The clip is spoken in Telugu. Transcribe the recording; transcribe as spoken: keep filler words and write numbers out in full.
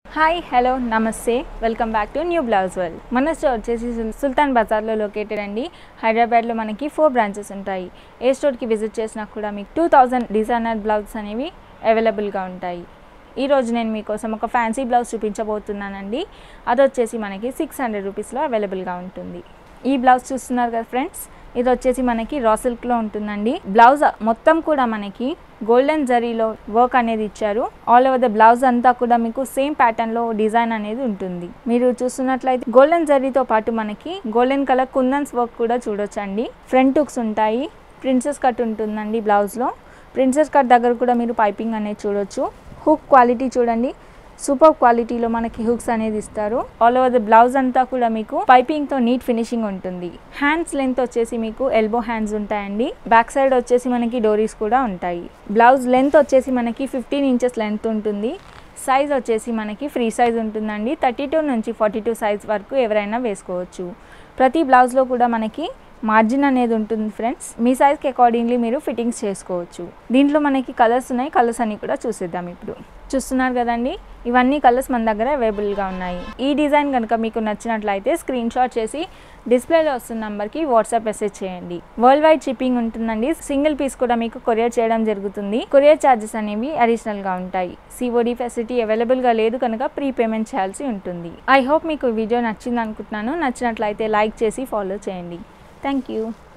హాయ్ హలో నమస్తే welcome back to new blouse world. మన స్టోర్ వచ్చేసి సుల్తాన్ బజార్లో లొకేటెడ్ అండి. హైదరాబాద్లో మనకి ఫోర్ బ్రాంచెస్ ఉంటాయి. ఏ స్టోర్కి విజిట్ చేసినా కూడా మీకు టూ థౌజండ్ డిజైనర్ బ్లౌజెస్ అనేవి అవైలబుల్గా ఉంటాయి. ఈరోజు నేను మీకోసం ఒక ఫ్యాన్సీ బ్లౌజ్ చూపించబోతున్నానండి. అది వచ్చేసి మనకి సిక్స్ హండ్రెడ్ రూపీస్లో అవైలబుల్గా ఉంటుంది. ఈ బ్లౌజ్ చూస్తున్నారు కదా ఫ్రెండ్స్, ఇది వచ్చేసి మనకి రా సిల్క్లో ఉంటుందండి. బ్లౌజ్ మొత్తం కూడా మనకి గోల్డెన్ జరీలో వర్క్ అనేది ఇచ్చారు. ఆల్ ఓవర్ ద బ్లౌజ్ అంతా కూడా మీకు సేమ్ ప్యాటర్న్లో డిజైన్ అనేది ఉంటుంది. మీరు చూస్తున్నట్లయితే గోల్డెన్ జరీతో పాటు మనకి గోల్డెన్ కలర్ కుందన్స్ వర్క్ కూడా చూడొచ్చండి. ఫ్రంట్ హుక్స్ ఉంటాయి, ప్రిన్సెస్ కట్ ఉంటుందండి బ్లౌజ్లో. ప్రిన్సెస్ కట్ దగ్గర కూడా మీరు పైపింగ్ అనేది చూడొచ్చు. హుక్ క్వాలిటీ చూడండి, సూపర్ క్వాలిటీలో మనకి హుక్స్ అనేది ఇస్తారు. ఆల్ ఓవర్ ద బ్లౌజ్ అంతా కూడా మీకు పైపింగ్తో నీట్ ఫినిషింగ్ ఉంటుంది. హ్యాండ్స్ లెంత్ వచ్చేసి మీకు ఎల్బో హ్యాండ్స్ ఉంటాయండి. బ్యాక్ సైడ్ వచ్చేసి మనకి డోరీస్ కూడా ఉంటాయి. బ్లౌజ్ లెంత్ వచ్చేసి మనకి ఫిఫ్టీన్ ఇంచెస్ లెంత్ ఉంటుంది. సైజ్ వచ్చేసి మనకి ఫ్రీ సైజ్ ఉంటుందండి. థర్టీ టూ నుంచి ఫార్టీ టూ సైజ్ వరకు ఎవరైనా వేసుకోవచ్చు. ప్రతి బ్లౌజ్లో కూడా మనకి మార్జిన్ అనేది ఉంటుంది ఫ్రెండ్స్. మీ సైజ్కి అకార్డింగ్లీ మీరు ఫిట్టింగ్స్ చేసుకోవచ్చు. దీంట్లో మనకి కలర్స్ ఉన్నాయి, కలర్స్ అన్ని కూడా చూసేద్దాం. ఇప్పుడు చూస్తున్నారు కదండి, ఇవన్నీ కలర్స్ మన దగ్గర అవైలబుల్గా ఉన్నాయి. ఈ డిజైన్ కనుక మీకు నచ్చినట్లయితే స్క్రీన్ షాట్ చేసి డిస్ప్లేలో వస్తున్న నెంబర్కి వాట్సాప్ మెసేజ్ చేయండి. వరల్డ్ వైడ్ షిప్పింగ్ ఉంటుందండి. సింగిల్ పీస్ కూడా మీకు కొరియర్ చేయడం జరుగుతుంది. కొరియర్ ఛార్జెస్ అనేవి అడిషనల్గా ఉంటాయి. సిఓడి ఫెసిలిటీ అవైలబుల్గా లేదు కనుక ప్రీ పేమెంట్ చేయాల్సి ఉంటుంది. ఐ హోప్ మీకు వీడియో నచ్చింది అనుకుంటున్నాను. నచ్చినట్లయితే లైక్ చేసి ఫాలో చేయండి. Thank you.